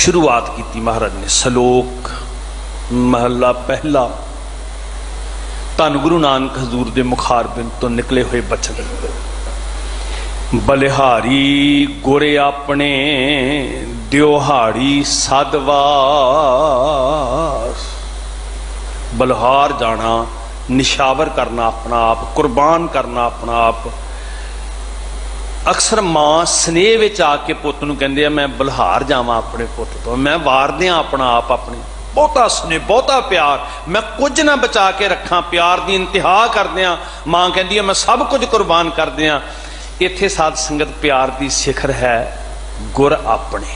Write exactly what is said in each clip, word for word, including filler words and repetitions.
शुरुआत की महाराज ने। सलोक महला पहला। धन गुरु नानक हजूर दे मुखारबिंद तो निकले हुए बचन। बलिहारी गोरे अपने दियोहाड़ी साधवास। बलिहार जाना, निशावर करना अपना आप, कुर्बान करना अपना आप। अक्सर मां स्नेह विच आके पुत नूं कहंदे आ मैं बलिहार जावां अपने पुत तो, मैं वार दियां अपना आप अपनी। बहुता स्नेह, बहुता प्यार, मैं कुछ ना बचा के रखा, प्यार की इंतहा कर दियां। मां कहती है मैं सब कुछ कुर्बान कर दियां। इत्थे साध संगत प्यार की शिखर है गुर अपने।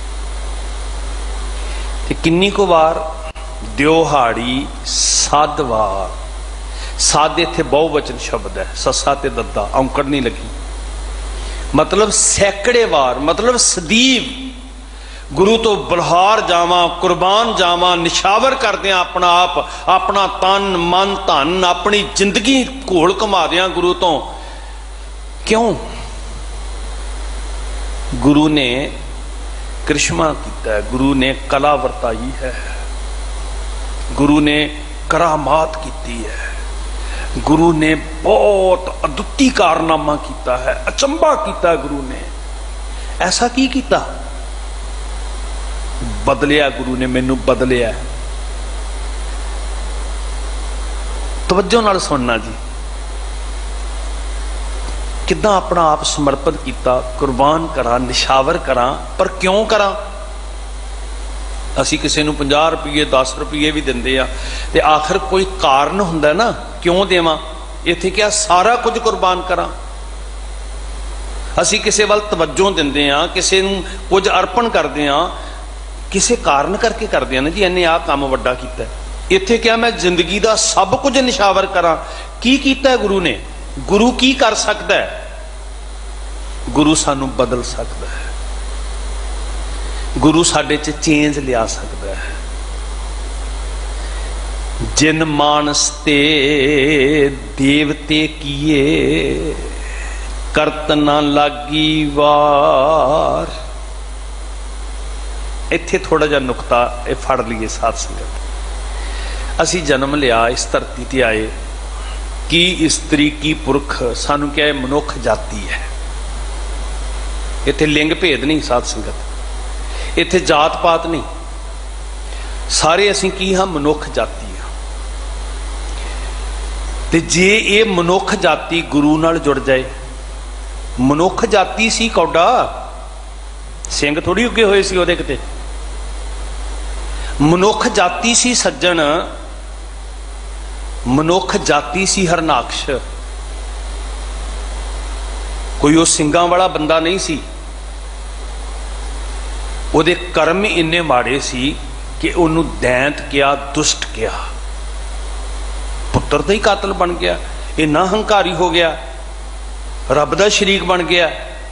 ते किन्नी को वार दियोहाड़ी साधवार। साध इत्थे बहुवचन शब्द है, ससा ते दद्दा, औंकड़ नहीं लगी। मतलब सैकड़े वार, मतलब सदीव गुरु तो बलिहार जावां, कुर्बान जावां, निशावर कर दियां अपना आप, अपना तन मन धन, अपनी जिंदगी घोल घुमा दियां गुरु तो। क्यों? गुरु ने करिश्मा किया है, गुरु ने कला वरताई है, गुरु ने करामात की है, गुरु ने बहुत अद्भुती कारनामा किया है, अचंबा किया गुरु ने। ऐसा की किया? बदलिया गुरु ने, मैनू बदलिया। तवज्जो नाल सुनना जी, किदां अपना आप समर्पित किया, कुर्बान करा, निशावर करा। पर क्यों करा? असी किसी नूं पचास रुपये दस रुपये भी दिंदे आ ते आखिर कोई कारण हुंदा ना, क्यों देवां? इत्थे क्या सारा कुछ कुर्बान करा? असी किसी वल तवज्जो दिंदे आ, किसी नूं कुछ अर्पण करदे आ, किसी कारण करके करदे आ ना जी, इन्हें आ काम वड्डा कीता। इत्थे क्या मैं जिंदगी दा सब कुछ निशावर करा? की कीता है गुरु ने? गुरु की कर सकता है? गुरु सानू बदल सकता है, गुरु साडे च चेंज लिया सकता है। जिन मानस ते देवते किए करत ना लागी वार। इत्थे थोड़ा जा नुकता ये फड़ लीए साध संगत। असी जन्म लिया, इस धरती ते आए, की इस्त्री की पुरख, सानू क्या है मनुख जाति है। इत्थे लिंग भेद नहीं साध संगत, इत्थे जात पात नहीं, सारे असी की हाँ मनुख जाति हाँ। ते जे ये मनुख जाति गुरु नाल जुड़ जाए, मनुख जाति सी कौडा, सिंह थोड़ी उगे हुए सी ओहदे किते। मनुख जाति सी सज्जन, मनुख जाति सी हरनाक्ष। कोई वो सिंगां वाला बंदा नहीं सी। उहदे कर्म इन्ने माड़े सी कि उन्हों दैंत किया, दुष्ट किया, पुत्र तो ही कातल बन गया, इन्ना हंकारी हो गया, रब दा शरीक बन गया।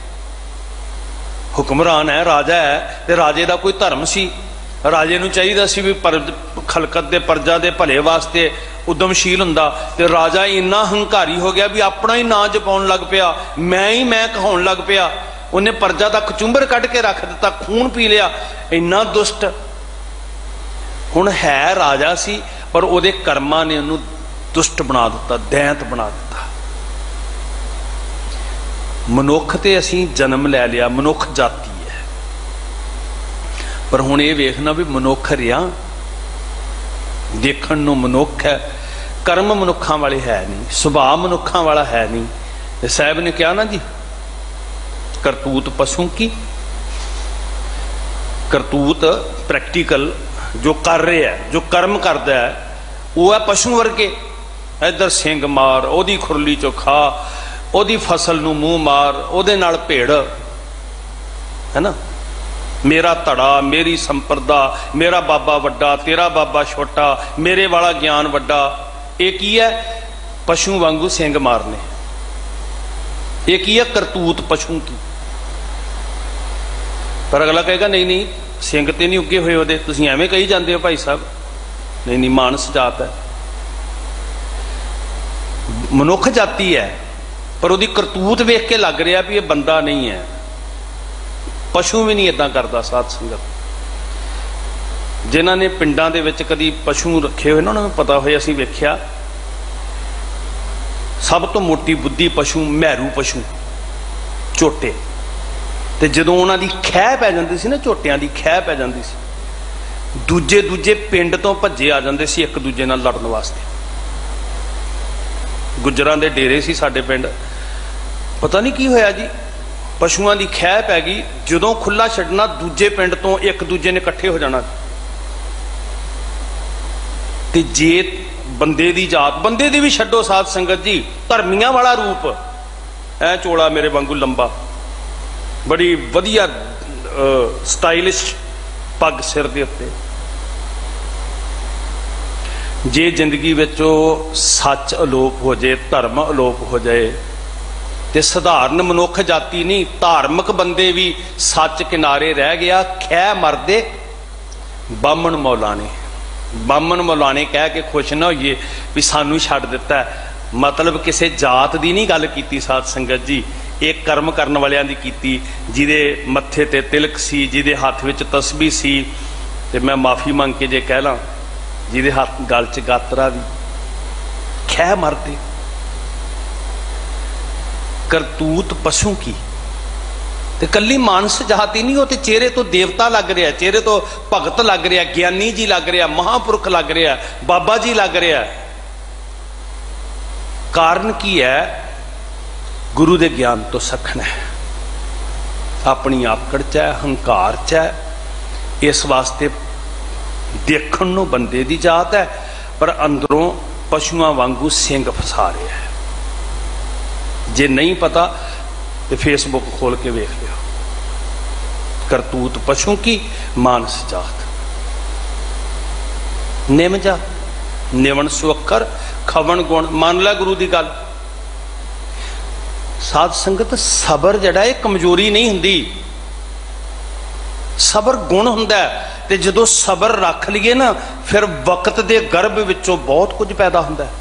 हुक्मरान है, राजा है, ते राजे दा कोई धर्म सी। राजे नूं चाहिदा सी भी पर खलकत दे प्रजा दे भले वास्ते उद्यमशील हुंदा, ते राजा इन्ना हंकारी हो गया भी अपना ही नां जपाउण लग पिया, मैं ही मैं कहाउण लग पिया। उन्हें प्रजा दा कचुंबर कढ़ के रख दिता, खून पी लिया, इन्ना दुष्ट। हुण है राजा सी पर उहदे कर्मां ने उहनूं दुष्ट बना दिता, दैंत बना दिता। मनुख ते असीं जन्म लै लिया, मनुख जाति है। पर हुण ये वेखना भी मनुख रिहा, देखण नूं मनुख है, कर्म मनुखां वाले है नहीं, सुभाव मनुखां वाला है नहीं। साहब ने कहा ना जी, करतूत पशु की, करतूत प्रैक्टिकल जो कर रहे है, जो कर्म करता है, वो है पशु वर्गे। इधर सिंग मार, ओदी खुरली चो खा, ओदी फसल नूं मूँह मार, ओदे नाल भेड़ है ना, मेरा धड़ा, मेरी संप्रदा, मेरा बाबा वड्डा, तेरा बाबा छोटा, मेरे वाला ज्ञान वड्डा। ये की है? पशु वांगू सिंग मारने। ये की है? करतूत पशु की। पर अगला कहेगा नहीं नहीं सिंग ते नहीं उगे हुए ओहदे, तुसीं एवें कही जाते हो भाई साहब। नहीं नहीं, मानस जात है, मनुख जाति है, पर उहदी करतूत वेख के लग रहा भी ये बंदा नहीं है। पशु भी नहीं इदां करता साध संगत। जिन्हां ने पिंडां दे विच कदी पशु रखे हुए ना उन्हां नूं पता होए, असीं वेख्या सब तो मोटी बुद्धि पशु मैरू पशु झोटे, ते जदों उन्हां दी खैह पै जांदी सी ना, झोटियां दी खैह पै जांदी सी, दूजे दूजे पिंड तो भज्जे आ जांदे सी एक दूजे नाल लड़न वास्ते। गुजरां दे डेरे सी साडे पिंड, पता नहीं की होया जी, पशुआं दी खैह पै गई, जदों खुला छड्डना दूजे पिंड तो एक दूजे ने इकट्ठे हो जाना। ते जे बंदे दी जात, बंदे दी भी छड्डो साध संगत जी, धर्मियां वाला रूप ऐ चोला मेरे वांगू लंबा, बड़ी वधिया स्टाइलिश पग सिर दे उत्ते। जे जिंदगी विचों सच अलोप हो जाए, धर्म अलोप हो जाए, ते सधारण मनुख जाति नहीं, धार्मिक बंदे भी सच किनारे रह गया। खै मरदे बामण मौलाने, बामण मौलाने कह के खुश ना होइए भी सानू छड्ड दिता है, मतलब किसी जात की नहीं गल की साध संगत जी, एक कर्म करने वालियां दी कीती, जिहदे मत्थे ते तिलक सी, जिहदे हाथ विच तस्बीह सी, ते मैं माफ़ी मंग के जे कह ला जिहदे हाथ गल च गातरा भी, खै मरदे। करतूत पशु की, ते कली मानस जाति नहीं, होते चेहरे तो देवता लग रहा, चेहरे तो भगत लग रहा, ज्ञानी जी लग रहा, महापुरख लग रहा, बाबा जी लग रहा। कारण की है? गुरु दे ज्ञान तो सखना है, अपनी आकड़ च है, हंकार च है, इस वास्ते देखण नूं बंदे दी जात है, पर अंदरों पशुआं वांगू सिंग फसा रहा है। जे नहीं पता तो फेसबुक खोल के वेख लियो। करतूत पशु की, मानस जात, निम जा निवन सुअक्कर खवन गुण। मान ला गुरु की गल। साध संगत सबर जड़ा है कमजोरी नहीं हुंदी, सबर गुण हुंदा है। ते जदों सबर रख लीए ना, फिर वक्त के गर्भ विचों बहुत कुछ पैदा हुंदा है।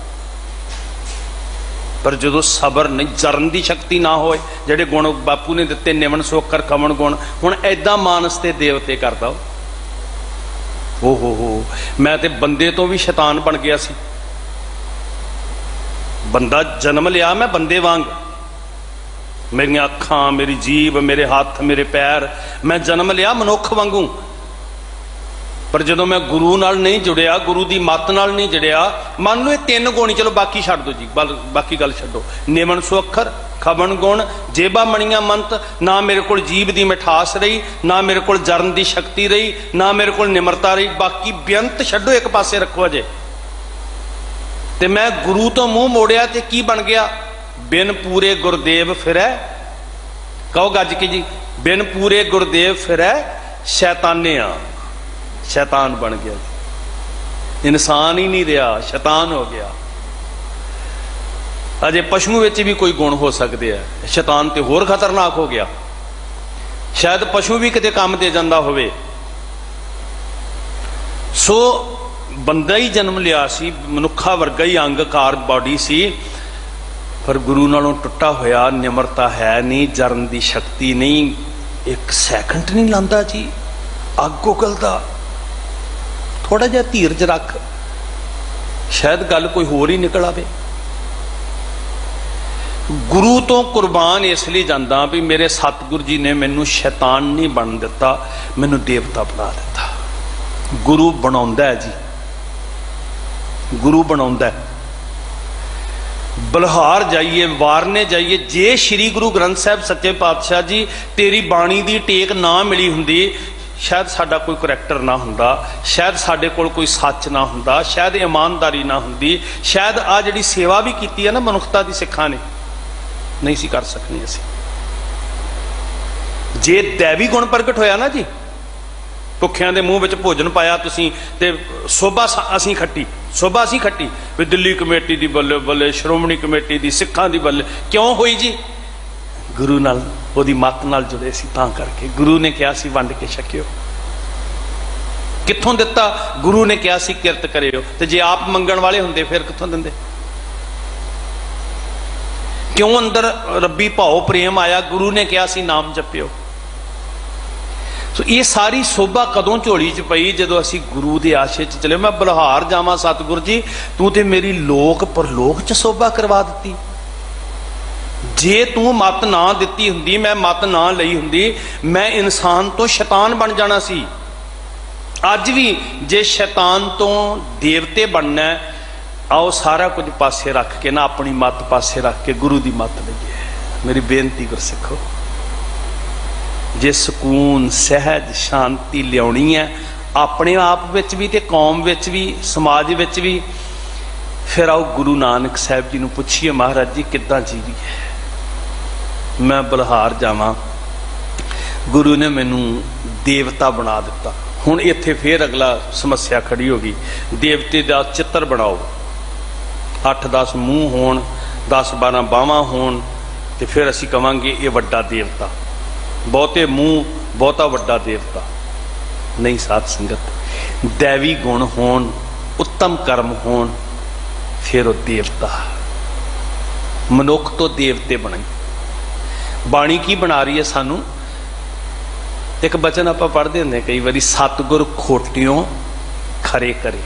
पर जो सबर नहीं, जरन की शक्ति ना होए, जेडे गुण बापू ने दिते निवन सोकर खवन गुण, हुण ऐदा मानस ते देवते करदा ओ हो हो। मैं ते बंदे तो भी शैतान बन गया सी। बंदा जन्म लिया मैं बंदे वांग, मेरिया अखां, मेरी जीभ, मेरे हाथ, मेरे पैर, मैं जन्म लिया मनुख वांगू। पर जो मैं गुरु नाल नहीं जुड़िया, गुरु की मत नाल नहीं जुड़िया, मान लो ये तीन गुण, चलो बाकी छड्ड दो जी, बाकी गल छड्डो। निमन सुअखर खवन गुण, जेबा मणिया मंत, ना मेरे को जीभ की मिठास रही, ना मेरे को जरन की शक्ति रही, ना मेरे को निमरता रही, बाकी बेअंत छड्डो एक पासे रखो अजे। ते मैं गुरु तो मूँह मोड़िया ते की बन गया? बिन पूरे गुरदेव फिरै, कहो गज के जी, बिन पूरे गुरदेव फिरै शैतानिया। शैतान बन गया, इंसान ही नहीं रहा, शैतान हो गया। अजे पशु विच भी कोई गुण हो सकते हैं, शैतान तो होर खतरनाक हो गया। शायद पशु भी किते काम दे जांदा होवे। सो बंदा ही जन्म लिया सी, मनुखा वर्गा ही अंगकार बॉडी सी, पर गुरु नालों टुटा होया, निमरता है नहीं, जरन की शक्ति नहीं, एक सैकंड नहीं लांदा जी, अग उगलदा। थोड़ा जिहा धीरज रख, शायद गल कोई होर ही निकल आवे। गुरु तो कुर्बान इसलिए जांदा भी मेरे सतगुरु जी ने मैनू शैतान नहीं बन दिता, मैनू देवता बना दिता। गुरु बनाउंदा है जी, गुरु बनाउंदा है। बलहार जाइए, वारने जाइए, जे श्री गुरु ग्रंथ साहब सच्चे पातशाह जी तेरी बाणी दी टेक ना मिली हुंदी, शायद साडा कोई करैक्टर ना हुंदा, शायद साडे कोल कोई सच ना हुंदा, शायद ईमानदारी ना हुंदी, शायद आ जिहड़ी सेवा भी कीती है ना मनुखता दी सिखां ने, नहीं सी कर सकनी असीं। जे दैवी गुण प्रगट होया ना जी, भुखियां दे मूँह विच भोजन पाया तुसीं ते शोभा असीं खट्टी, शोभा असीं खट्टी भी दिल्ली कमेटी दी बल्ले बल्ले, श्रोमणी कमेटी दी, सिखां दी बल्ले। क्यों होई जी? गुरु नाल ओदी मत नाल जुड़े सी, तां करके। गुरु ने कहा सी वंड के छकियो, कित्थों दिता? गुरु ने कहा सी किरत करियो, ते जे आप मंगण वाले हुंदे फिर कित्थों दिंदे? क्यों अंदर रब्बी भाव प्रेम आया? गुरु ने कहा सी नाम जपियो। सो ये सारी शोभा कदों झोली च पई जदों असी गुरु के आशे च चले। मैं बलहार जावां सतगुर जी तू ते मेरी लोक परलोक च शोभा करवा दी। जे तू मत ना दिती हुंदी, मैं मत ना लई हुंदी, मैं इंसान तो शैतान बन जाना सी। अज भी जे शैतान तो देवते बनना है, आओ सारा कुछ पासे रख के ना अपनी मत पासे रख के गुरु की मत लईए। मेरी बेनती गुरसिखो, जे सुकून सहज शांति लियानी है अपने आप विच भी ते कौम विच भी समाज विच भी, फिर आओ गुरु नानक साहब जी नूं पुछिए, महाराज जी किद्दां जीवीए। मैं बलहार जावां, गुरु ने मैनू देवता बना दिता। हुण इत्थे फिर अगला समस्या खड़ी हो गई, देवते का चित्र बनाओ, अठ दस मूँह होण, दस बारह बाहां होण, ते फिर असीं कवांगे ये वड्डा देवता। बहुते मूँह बहुता वड्डा देवता नहीं। साध संगत, दैवी गुण होण, उत्तम कर्म होण, फिर वो देवता। मनुख तो देवते बने। बाणी की बना रही है सानू, एक बचन आप पढ़ते होंगे कई बारी, सतगुर खोटियों खरे करे।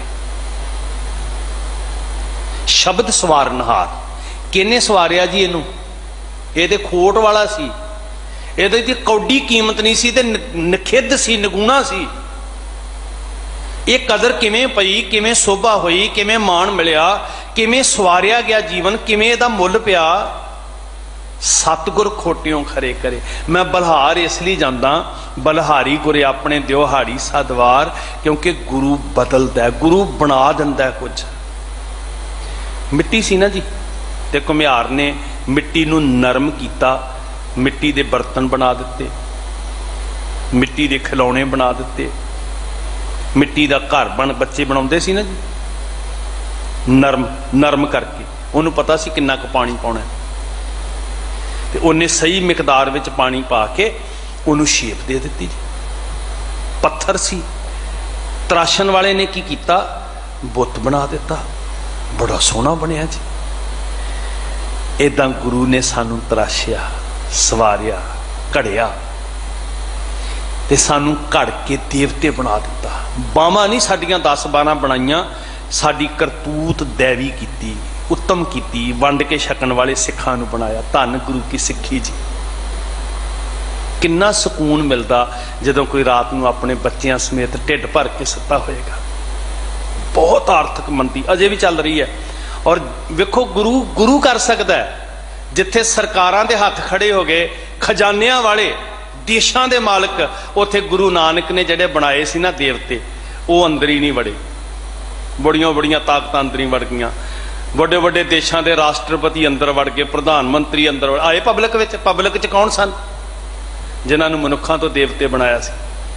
शब्द सवारनहार किने सवारिया जी इनू? ये तो खोट वाला सी, ये कौडी कीमत नहीं सी, ते निखिद्ध सी, निगुणा सी। ये कदर किवें पई, किवें शोभा हुई, किवें मान मिलिया, किवें सवारिया गया जीवन, किवें इहदा मुल पिया। सतगुर खोटियों खरे करे। मैं बलहार इसलिए जाता, बलहारी गुरे अपने दिओहाड़ी साधवार, क्योंकि गुरु बदलता है, गुरु बना दिंदा है। कुछ मिट्टी सी ना जी, ते घुमियार ने मिट्टी नूं नरम किया, मिट्टी दे बर्तन बना दिते, मिट्टी दे खिलौने बना दिते, मिट्टी दा घर बन बच्चे बनाउंदे सी ना जी, नरम नरम करके। उन्होंने पता सी किन्ना क पानी पाउणा है, ते उन्हें सही मिकदार विच पानी पा के उन्होंने शेप दे दी जी। पत्थर सी, तराशन वाले ने की कीता, बुत बना दिता, बड़ा सोहना बनिया जी। इदां गुरु ने सानू तराशिया, सवारिया, घड़िया, ते सानू घड़ के देवते बना दिता। बावां नहीं साडियां दस बारह बनाइया, साडी करतूत दैवी कीती, उत्तम कीती, वंड के छकन वाले सिखां नू बनाया। धन गुरु की सिक्खी जी। किन्ना सुकून मिलता जदों कोई रात नू अपने बच्चों समेत ढिड भर के सुता होएगा। बहुत आर्थिक मंदी अजे भी चल रही है। और वेखो गुरु गुरु कर सकता है, जिथे सरकारां दे हाथ खड़े हो गए, खजानियां वाले देशां दे मालक, उथे गुरु नानक ने जिहड़े बनाए सी ना देवते, वो अंदर ही नहीं वड़े। बड़ियां बड़ियां ताकतां अंदर ही वड़ गईयां। बड़े बड़े देशों के राष्ट्रपति अंदर वड़ गए, प्रधानमंत्री अंदर वड़ आए। पब्लिक विच पब्लिक च कौन सन? जिन्होंने मनुखों तो देवते बनाया सी।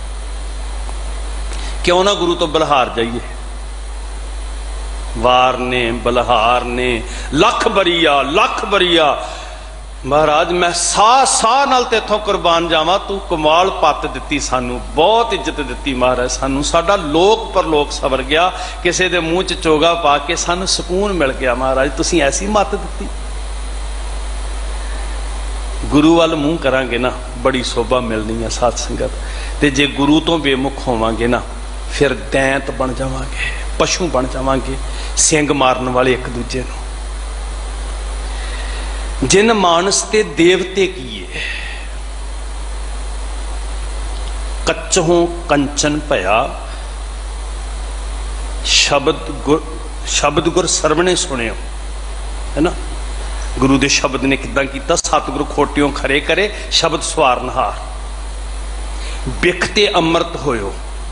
क्यों ना गुरु तो बलहार जाइए। वार ने बलहार ने लख बरिया लख बरिया, महाराज मैं सा सा नाल तेथों कुर्बान जावां, तू कमाल पत दिती सानू, बहुत इज्जत दिती महाराज सानू, साडा लोक परलोक सवर गया, किसी दे मूँह च चोगा पा के सानू सुकून मिल गया। महाराज तुसीं ऐसी मत दिती। गुरु वाल मूँह करांगे ना, बड़ी शोभा मिलनी है साध संगत। ते जे गुरु तो बेमुख होवांगे ना, फिर दैंत बन जावांगे, पशु बन जावांगे, सिंग मारन वाले एक दूजे नूं। जिन मानस ते देवते किए, कच्चों कंचन भया, शब्द गुर शब्द गुर सरवणे सुनियो, है ना। गुरु दे शब्द ने किदां कीता, सतगुरु खोटियों खरे करे, शब्द सवारनहार, बिखते अमृत होयो।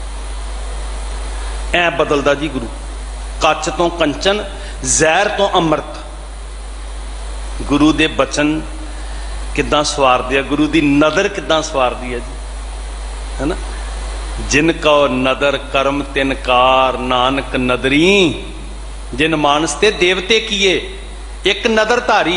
ऐ बदलदा जी गुरु, कच तो कंचन, जहर तो अमृत। गुरु दे बचन किदां सवार दिया, गुरु दी नदर किदां सवार दी है जी, है ना। जिनका नदर कर्म तिनकार, नानक नदरी, जिन मानस ते देवते किए, एक नदर धारी।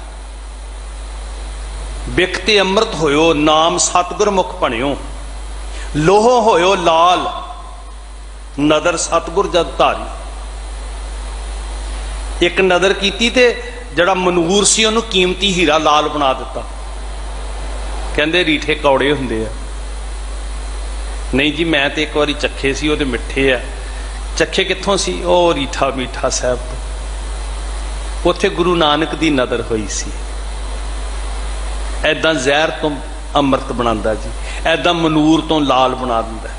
बिखते अमृत होयो, नाम सतगुर मुख बनियो, लोहो होयो लाल, नदर सतगुर जद धारी। एक नदर कीती ते जड़ा मनूर सी उन्होंने कीमती हीरा लाल बना दिता। कहंदे रीठे कौड़े हुंदे आ, नहीं जी मैं तो एक बार चखे सी, वो तो मिठे है। चखे कित्थों सी? ओ रीठा मीठा साहब तो उत्थे गुरु नानक दी नदर हुई सी। ऐदां जहर तो अमृत बनांदा जी, ऐदां मनूर तो लाल बना दिंदा।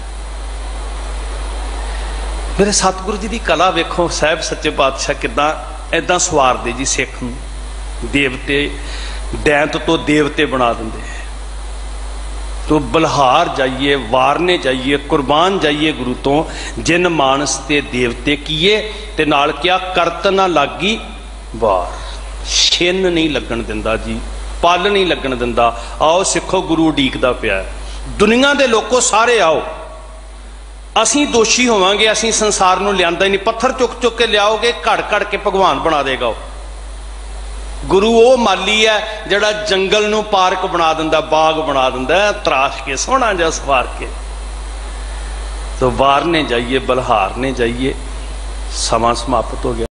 मेरे सतगुरु जी की कला वेखो साहब सच्चे पातशाह किदां ऐदां सवारदे जी सिख नूं, देवते दैंत तो देवते बना देंगे। तो बलहार जाइए, वारने जाइए, कुरबान जाइए गुरु तो, जिन मानस ते देवते किए ते नाल क्या करत ना लागी वार। छिन नहीं लगन दिंदा जी, पल नहीं लगन दिंदा। आओ सिखो गुरु उडीकदा पिया। दुनिया के लोगों सारे आओ, असी दोषी होवांगे, असी संसार नूं लियांदा ही नहीं। पत्थर चुक चुक के लियाओगे, घड़ घड़ के भगवान बना देगा। गुरु वो माली है जिहड़ा जंगल नूं पार्क बना दिंदा, बाग बना दिंदा, तराश के सोहना जिहा सवार के। तो वारने जाइए, बलहारने जाइए। समा समाप्त हो गया।